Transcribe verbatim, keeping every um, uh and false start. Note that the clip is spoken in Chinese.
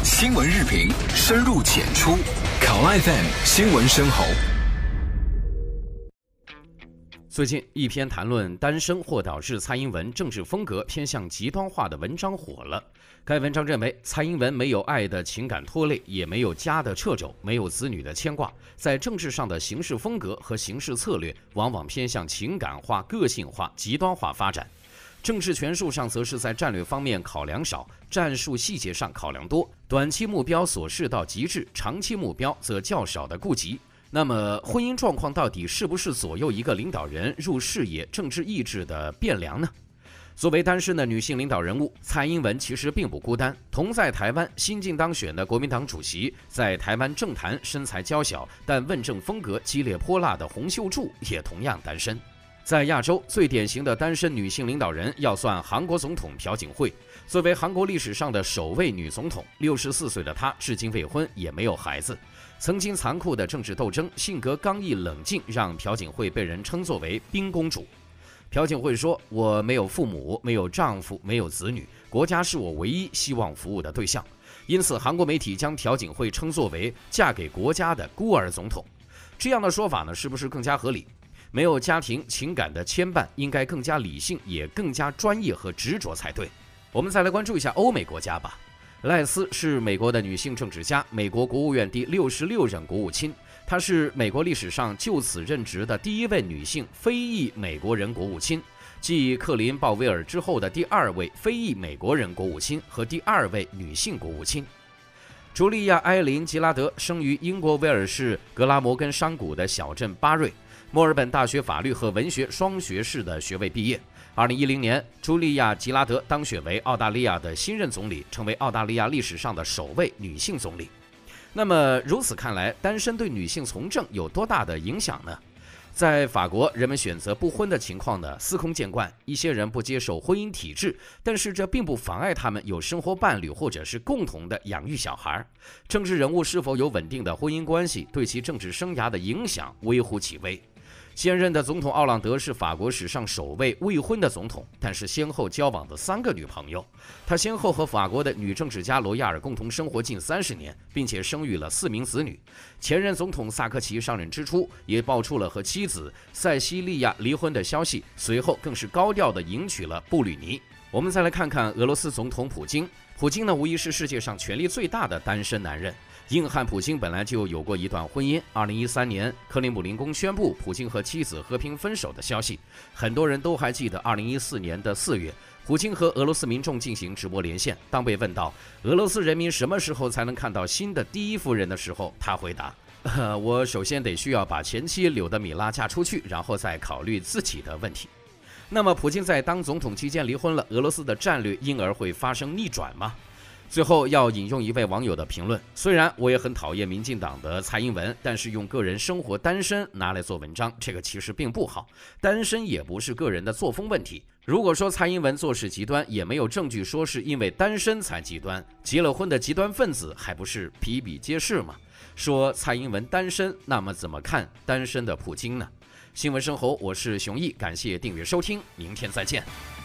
新闻日评，深入浅出，考 F M 新闻深喉。 最近一篇谈论单身或导致蔡英文政治风格偏向极端化的文章火了。该文章认为，蔡英文没有爱的情感拖累，也没有家的掣肘，没有子女的牵挂，在政治上的行事风格和行事策略往往偏向情感化、个性化、极端化发展。政治权术上则是在战略方面考量少，战术细节上考量多，短期目标所示到极致，长期目标则较少的顾及。那么，婚姻状况到底是不是左右一个领导人入事业、政治意志的变量呢？作为单身的女性领导人物，蔡英文其实并不孤单。同在台湾新晋当选的国民党主席，在台湾政坛身材娇小，但问政风格激烈泼辣的洪秀柱也同样单身。在亚洲最典型的单身女性领导人，要算韩国总统朴槿惠。作为韩国历史上的首位女总统，六十四岁的她至今未婚，也没有孩子。曾经残酷的政治斗争，性格刚毅冷静，让朴槿惠被人称作为冰公主。朴槿惠说：“我没有父母，没有丈夫，没有子女，国家是我唯一希望服务的对象。”因此，韩国媒体将朴槿惠称作为嫁给国家的孤儿总统。这样的说法呢，是不是更加合理？没有家庭情感的牵绊，应该更加理性，也更加专业和执着才对。我们再来关注一下欧美国家吧。赖斯是美国的女性政治家，美国国务院第六十六任国务卿。她是美国历史上就此任职的第一位女性非裔美国人国务卿，继克林·鲍威尔之后的第二位非裔美国人国务卿和第二位女性国务卿。茱莉亚·埃琳·吉拉德生于英国威尔士格拉摩根山谷的小镇巴瑞，墨尔本大学法律和文学双学士的学位毕业。二零一零年，茱莉亚·吉拉德当选为澳大利亚的新任总理，成为澳大利亚历史上的首位女性总理。那么，如此看来，单身对女性从政有多大的影响呢？在法国，人们选择不婚的情况呢司空见惯，一些人不接受婚姻体制，但是这并不妨碍他们有生活伴侣或者是共同的养育小孩。政治人物是否有稳定的婚姻关系，对其政治生涯的影响微乎其微。现任的总统奥朗德是法国史上首位未婚的总统，但是先后交往的三个女朋友。他先后和法国的女政治家罗亚尔共同生活近三十年，并且生育了四名子女。前任总统萨科齐上任之初，也爆出了和妻子塞西利亚离婚的消息，随后更是高调地迎娶了布吕尼。我们再来看看俄罗斯总统普京。普京呢，无疑是世界上权力最大的单身男人。硬汉普京本来就有过一段婚姻。二零一三年，克里姆林宫宣布普京和妻子和平分手的消息。很多人都还记得，二零一四年的四月，普京和俄罗斯民众进行直播连线。当被问到俄罗斯人民什么时候才能看到新的第一夫人的时候，他回答：“呃，我首先得需要把前妻柳德米拉嫁出去，然后再考虑自己的问题。”那么，普京在当总统期间离婚了，俄罗斯的战略因而会发生逆转吗？最后要引用一位网友的评论：虽然我也很讨厌民进党的蔡英文，但是用个人生活单身拿来做文章，这个其实并不好。单身也不是个人的作风问题。如果说蔡英文做事极端，也没有证据说是因为单身才极端。结了婚的极端分子还不是比比皆是吗？说蔡英文单身，那么怎么看单身的普京呢？新闻生活，我是熊毅，感谢订阅收听，明天再见。